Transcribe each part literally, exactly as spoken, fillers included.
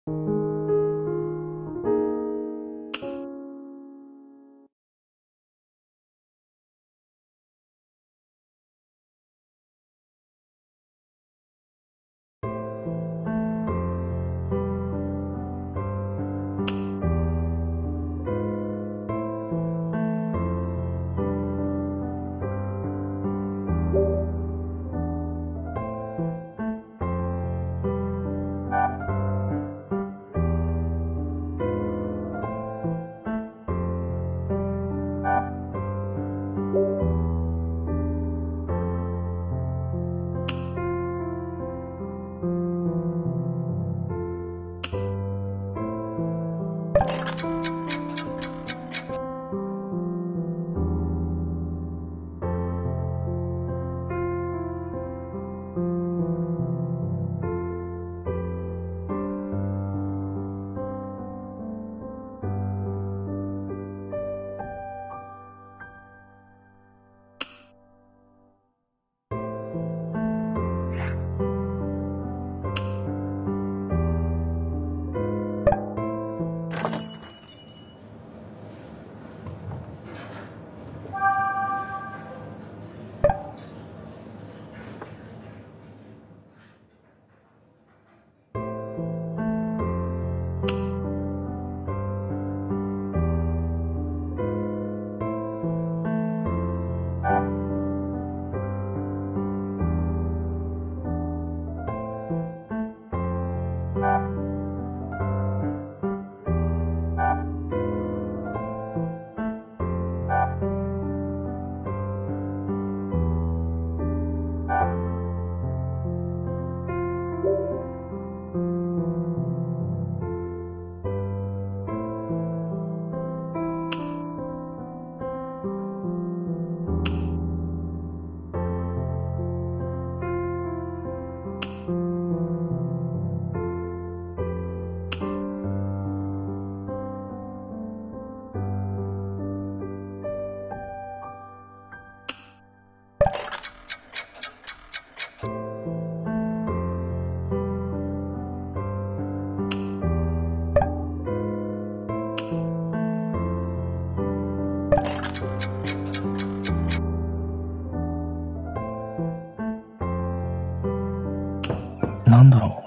なんだろ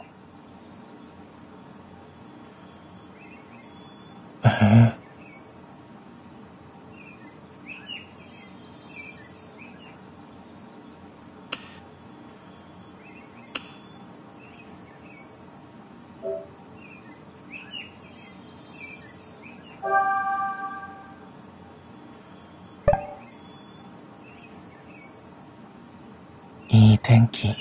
う。ええ。いい天気。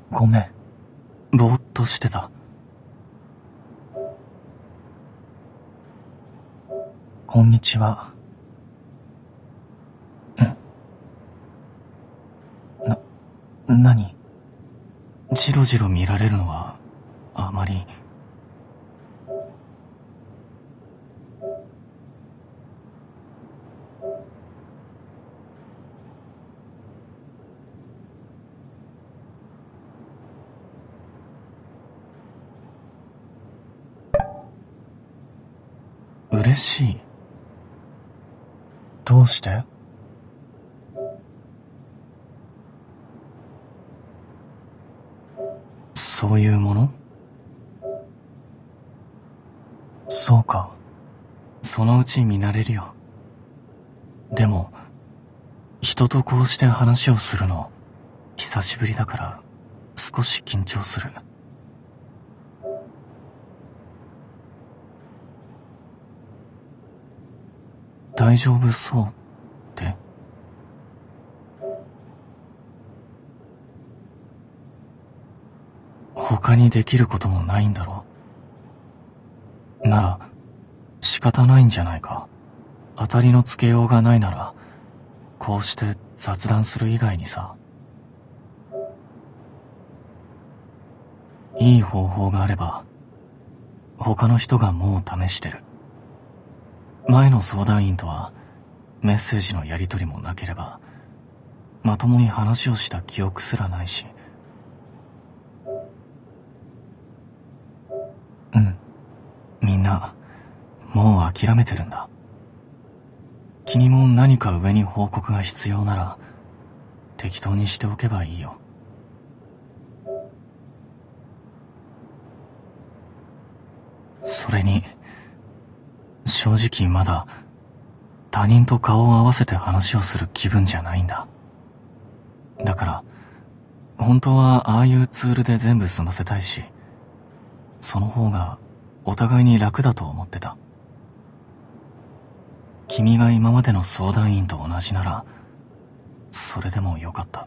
ごめん。ぼーっとしてた。こんにちは。んな、何？じろじろ見られるのは、あまり。嬉しい。どうして？そういうもの？そうか。そのうち見慣れるよ。でも、人とこうして話をするの、久しぶりだから少し緊張する。大丈夫そうって？他にできることもないんだろう。なら仕方ないんじゃないか。当たりのつけようがないならこうして雑談する以外にさ。いい方法があれば他の人がもう試してる。前の相談員とはメッセージのやり取りもなければまともに話をした記憶すらないし。うん、みんなもう諦めてるんだ。君も何か上に報告が必要なら適当にしておけばいいよ。それに正直まだ他人と顔を合わせて話をする気分じゃないんだ。だから本当はああいうツールで全部済ませたいし、その方がお互いに楽だと思ってた。君が今までの相談員と同じならそれでもよかった。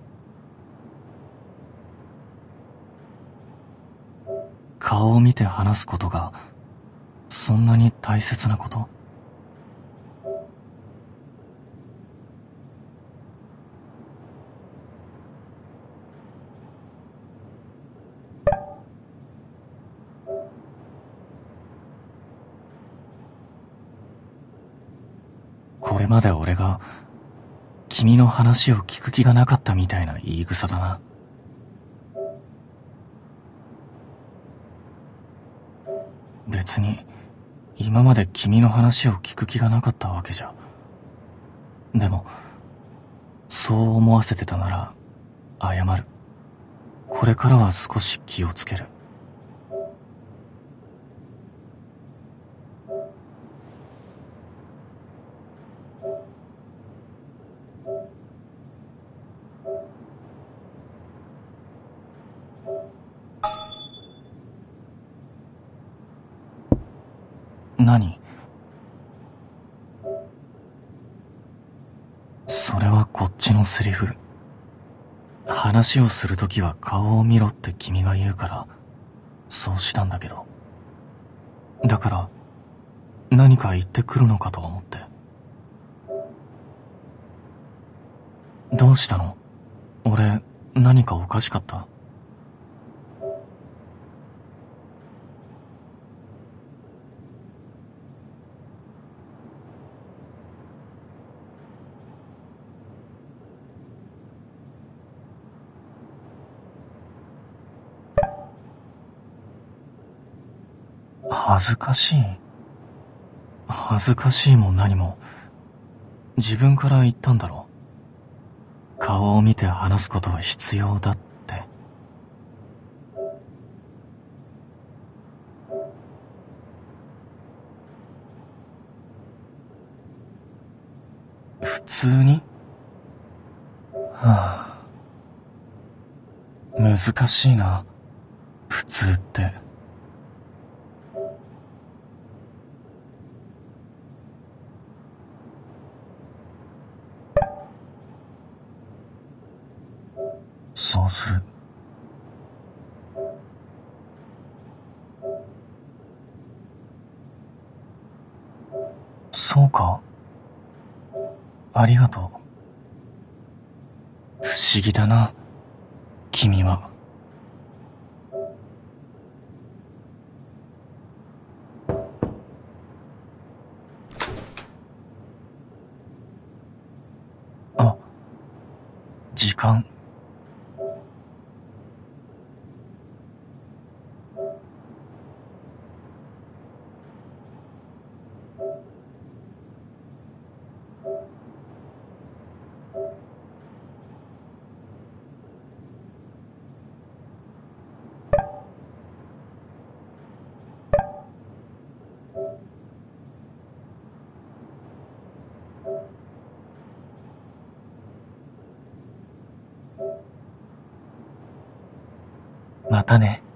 顔を見て話すことがそんなに大切なこと？これまで俺が君の話を聞く気がなかったみたいな言い草だな。別に今まで君の話を聞く気がなかったわけじゃ。でもそう思わせてたなら謝る。これからは少し気をつける。何？それはこっちのセリフ。話をするときは顔を見ろって君が言うからそうしたんだけど。だから何か言ってくるのかと思って。どうしたの？俺何かおかしかった？恥ずかしい？恥ずかしいも何も自分から言ったんだろ。顔を見て話すことは必要だって。普通に？はあ、難しいな、普通って。そうする。 ありがとう。不思議だな、君は。あ、時間。またね。